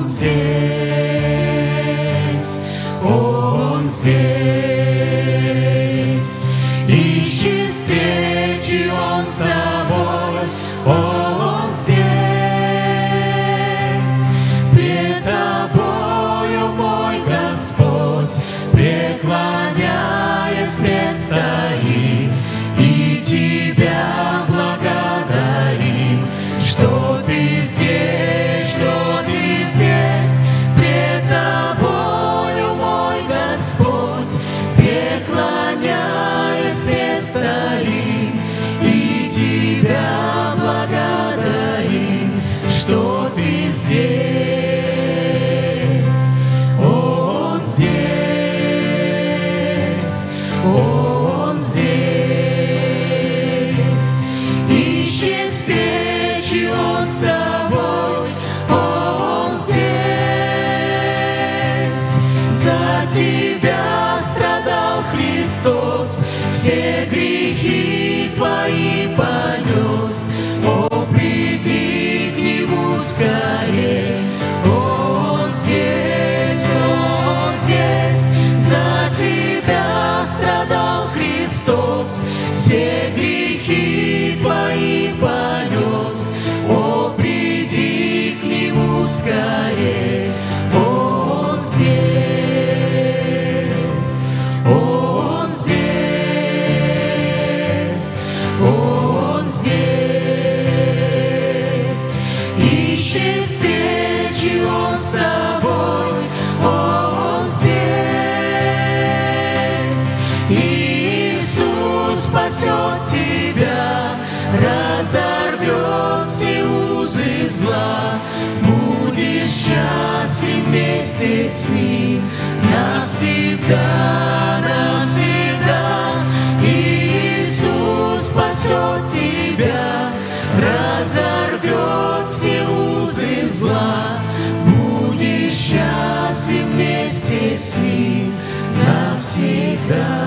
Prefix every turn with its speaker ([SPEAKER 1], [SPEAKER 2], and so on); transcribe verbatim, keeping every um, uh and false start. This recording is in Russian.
[SPEAKER 1] здесь, Он здесь. Ищи встречи, Он с тобой, Он здесь. Пред тобою, мой Господь, преклоняясь, предстоим, и Тебя благодарим, что Ты здесь, что Ты здесь. Пред тобою, мой Господь, преклоняясь, предстоим, и Тебя благодарим, что Ты здесь. Он здесь, Он здесь. Ищет встречи, Он с тобой, Он здесь. За тебя страдал Христос, все грехи твои понес. О, приди к Нему скорей, Он здесь, Он здесь. За тебя страдал Христос, все грехи твои понес. О, приди к Нему скорей, Он здесь, Он здесь, Он здесь. Ищи встречи, Он с тобой, Он здесь. Иисус спасет тебя, разорвет все узы зла. Будешь счастлив вместе с Ним навсегда, навсегда. Иисус спасет тебя, разорвет все узы зла. Будешь счастлив вместе с Ним навсегда.